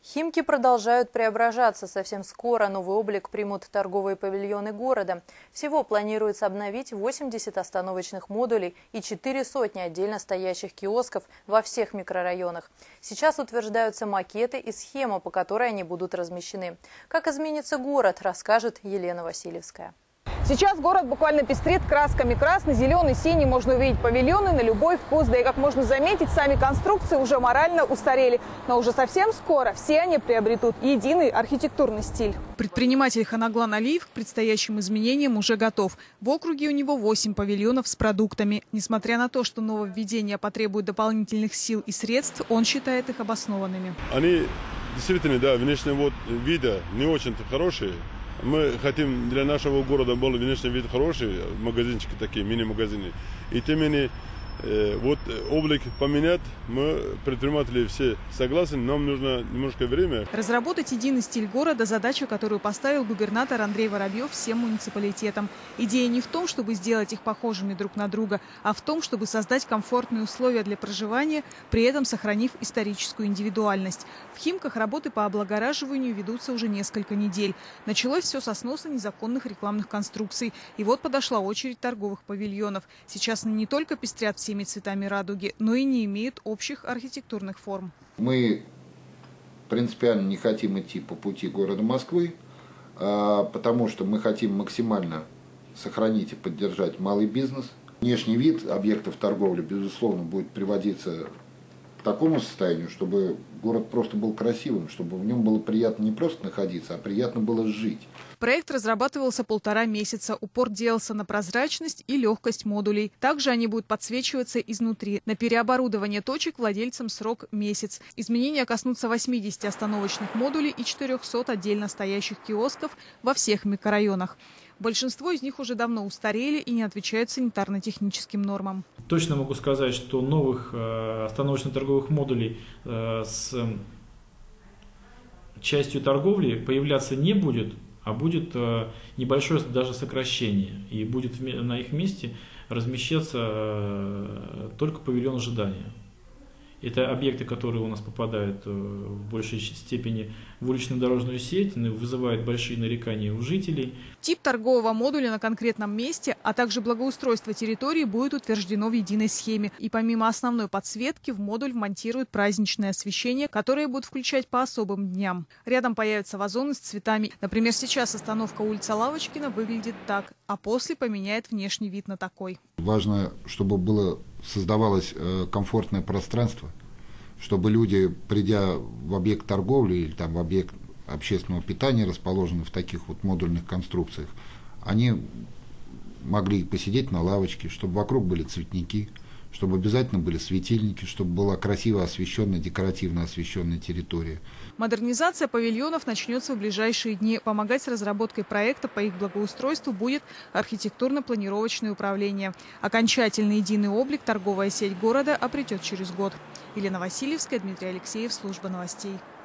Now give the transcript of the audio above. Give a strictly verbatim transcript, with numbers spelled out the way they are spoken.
Химки продолжают преображаться. Совсем скоро новый облик примут торговые павильоны города. Всего планируется обновить восемьдесят остановочных модулей и четыре сотни отдельно стоящих киосков во всех микрорайонах. Сейчас утверждаются макеты и схема, по которой они будут размещены. Как изменится город, расскажет Елена Васильевская. Сейчас город буквально пестрит красками. Красный, зеленый, синий. Можно увидеть павильоны на любой вкус. Да и, как можно заметить, сами конструкции уже морально устарели. Но уже совсем скоро все они приобретут единый архитектурный стиль. Предприниматель Ханаглан Алиев к предстоящим изменениям уже готов. В округе у него восемь павильонов с продуктами. Несмотря на то, что нововведения потребуют дополнительных сил и средств, он считает их обоснованными. Они действительно, да, внешнего вида не очень-то хорошие. Мы хотим для нашего города был внешний вид хороший, магазинчики такие, мини-магазины. И тем не менее, э, вот облик поменять, мы, предприниматели, все согласны, нам нужно немножко время. Разработать единый стиль города – задача, которую поставил губернатор Андрей Воробьев всем муниципалитетам. Идея не в том, чтобы сделать их похожими друг на друга, а в том, чтобы создать комфортные условия для проживания, при этом сохранив историческую индивидуальность. В Химках работы по облагораживанию ведутся уже несколько недель. Началось все со сноса незаконных рекламных конструкций. И вот подошла очередь торговых павильонов. Сейчас они не только пестрят всеми цветами радуги, но и не имеют общих архитектурных форм. Мы принципиально не хотим идти по пути города Москвы, потому что мы хотим максимально сохранить и поддержать малый бизнес. Внешний вид объектов торговли, безусловно, будет приводиться к такому состоянию, чтобы город просто был красивым, чтобы в нем было приятно не просто находиться, а приятно было жить. Проект разрабатывался полтора месяца. Упор делался на прозрачность и легкость модулей. Также они будут подсвечиваться изнутри. На переоборудование точек владельцам срок месяц. Изменения коснутся восьмидесяти остановочных модулей и четырехсот отдельно стоящих киосков во всех микрорайонах. Большинство из них уже давно устарели и не отвечают санитарно-техническим нормам. Точно могу сказать, что новых э, остановочно-торговых модулей э, с частью торговли появляться не будет, а будет э, небольшое даже сокращение. И будет на их месте размещаться э, только павильон ожидания. Это объекты, которые у нас попадают в большей степени в улично-дорожную сеть, вызывают большие нарекания у жителей. Тип торгового модуля на конкретном месте, а также благоустройство территории будет утверждено в единой схеме. И помимо основной подсветки в модуль вмонтируют праздничное освещение, которое будут включать по особым дням. Рядом появятся вазоны с цветами. Например, сейчас остановка улица Лавочкина выглядит так, а после поменяет внешний вид на такой. Важно, чтобы было создавалось комфортное пространство, чтобы люди, придя в объект торговли или там, в объект общественного питания, расположенный в таких вот модульных конструкциях, они могли посидеть на лавочке, чтобы вокруг были цветники, чтобы обязательно были светильники, чтобы была красиво освещенная, декоративно освещенная территория. Модернизация павильонов начнется в ближайшие дни. Помогать с разработкой проекта по их благоустройству будет архитектурно-планировочное управление. Окончательный единый облик торговая сеть города обретет через год. Елена Васильевская, Дмитрий Алексеев, служба новостей.